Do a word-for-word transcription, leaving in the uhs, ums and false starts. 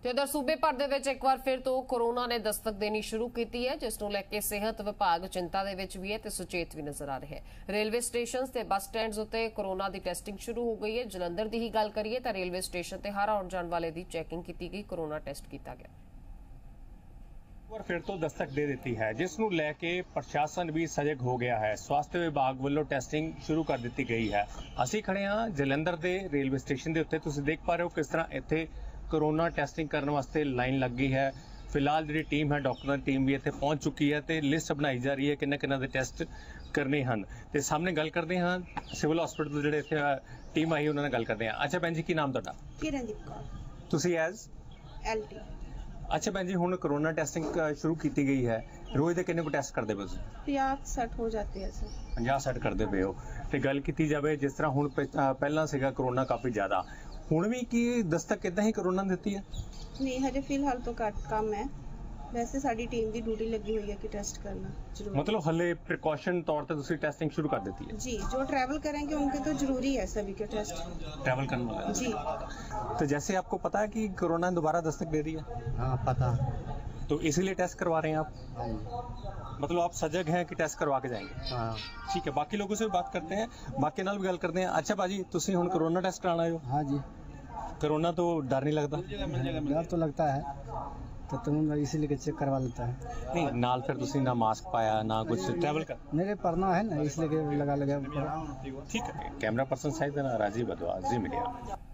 ਤੇ ਉਧਰ ਸੂਬੇ ਭਰ ਦੇ ਵਿੱਚ ਇੱਕ ਵਾਰ ਫਿਰ ਤੋਂ ਕੋਰੋਨਾ ਨੇ ਦਸਤਕ ਦੇਣੀ ਸ਼ੁਰੂ ਕੀਤੀ ਹੈ, ਜਿਸ ਨੂੰ ਲੈ ਕੇ ਸਿਹਤ ਵਿਭਾਗ ਚਿੰਤਾ ਦੇ ਵਿੱਚ ਵੀ ਹੈ ਤੇ ਸੁਚੇਤ ਵੀ ਨਜ਼ਰ ਆ ਰਿਹਾ ਹੈ। ਰੇਲਵੇ ਸਟੇਸ਼ਨਸ ਤੇ ਬੱਸ ਸਟੈਂਡਸ ਉੱਤੇ ਕੋਰੋਨਾ ਦੀ ਟੈਸਟਿੰਗ ਸ਼ੁਰੂ ਹੋ ਗਈ ਹੈ। ਜਲੰਧਰ ਦੀ ਹੀ ਗੱਲ ਕਰੀਏ ਤਾਂ ਰੇਲਵੇ ਸਟੇਸ਼ਨ ਤੇ ਹਰ ਆਉਣ ਜਾਣ ਵਾਲੇ ਦੀ ਚੈਕਿੰਗ ਕੀਤੀ ਗਈ, ਕੋਰੋਨਾ ਟੈਸਟ ਕੀਤਾ ਗਿਆ। और फिर तो दस्तक दे देती है, जिस नूं लैके प्रशासन भी सजग हो गया है। स्वास्थ्य विभाग वालों टेस्टिंग शुरू कर दी गई है। असीं खड़े हाँ जलंधर के रेलवे स्टेशन के उत्ते, तुसीं देख पा रहे हो किस तरह इत्थे कोरोना टेस्टिंग करने वास्ते लाइन लग गई है। फिलहाल जी टीम है, डॉक्टरों की टीम भी इत्थे पहुंच चुकी है तो लिस्ट बनाई जा रही है किन्ने किन्ने दे टेस्ट करने हैं। तो सामने गल करते हैं सिविल हॉस्पिटल जो इत्थे टीम आई उन्होंने गल करते हैं। अच्छा भैन जी, की नाम तुहाडा? किरणदीप कौर। तुसीं एज एल टी। अच्छा भैन जी, हुण कोरोना टेस्टिंग शुरू की गई है, रोज़ के किन्ने को टेस्ट करते पे? पचास सठ हो जाते हैं सर। पचास सठ करते पे हो। तो गल की जाए जिस तरह हुण पहला सीगा कोरोना काफ़ी ज़्यादा, हुण भी की दस्तक इदां ही कोरोना दी है? नहीं, हजे फिलहाल तो घट कम है। वैसे साडी टीम की ड्यूटी लगी हुई है कि टेस्ट करना जरूरी। मतलब हले प्रिकॉशन तौर पे तुसी टेस्टिंग शुरू कर देती है? जी, जो ट्रैवल करेंगे उनके तो जरूरी है सभी के टेस्ट। ट्रैवल करने वाले जी। तो जैसे आपको पता है कि कोरोना दोबारा दस्तक दे रही है? हाँ पता। तो इसीलिए टेस्ट करवा रहे हैं आप? मतलब आप सजग हैं कि टेस्ट करवा के जाएंगे? हाँ। ठीक है, बाकी लोगों से भी बात करते हैं, बाकी नाल भी गल करते हैं। अच्छा भाजी, तुसी हुण कोरोना टेस्ट कराना हो? हाँ जी। कोरोना तो डर नहीं लगता? डर तो लगता है, तो तुम इसीलिए चेक करवा लेता है। नहीं, नाल फिर तुसी ना मास्क पाया ना कुछ ट्रैवल कर? मेरे पढ़ना है ना, इसलिए लगा लगा। ठीक है। Camera person Sahid Rajeev Badwa, Zee media.